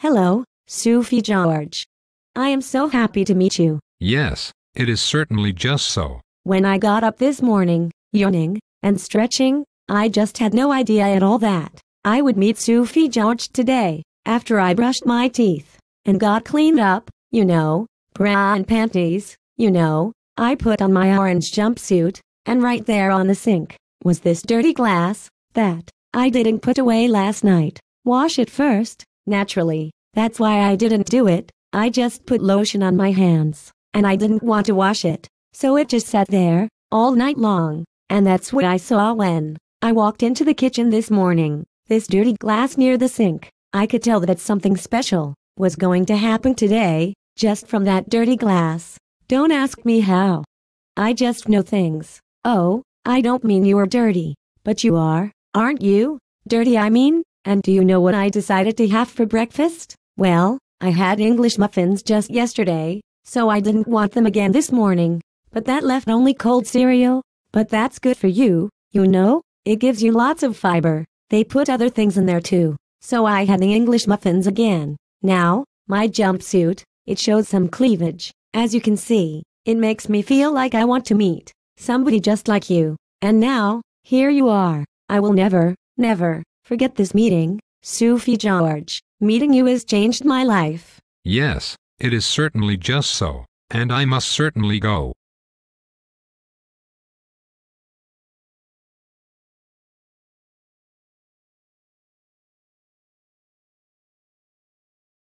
Hello, Sophie George. I am so happy to meet you. Yes, it is certainly just so. When I got up this morning, yawning and stretching, I just had no idea at all that I would meet Sophie George today, after I brushed my teeth and got cleaned up, bra and panties, I put on my orange jumpsuit, and right there on the sink was this dirty glass that I didn't put away last night. Wash it first, naturally. That's why I didn't do it. I just put lotion on my hands, and I didn't want to wash it, so it just sat there all night long. And that's what I saw when I walked into the kitchen this morning. This dirty glass near the sink. I could tell that something special was going to happen today, just from that dirty glass. Don't ask me how. I just know things. Oh, I don't mean you are dirty, but you are, aren't you? Dirty, I mean. And do you know what I decided to have for breakfast? Well, I had English muffins just yesterday, so I didn't want them again this morning. But that left only cold cereal. But that's good for you, it gives you lots of fiber. They put other things in there too. So I had the English muffins again. Now, my jumpsuit, it shows some cleavage. As you can see, it makes me feel like I want to meet somebody just like you. And now, here you are. I will never, never forget this meeting, Sophie George. Meeting you has changed my life. Yes, it is certainly just so, and I must certainly go.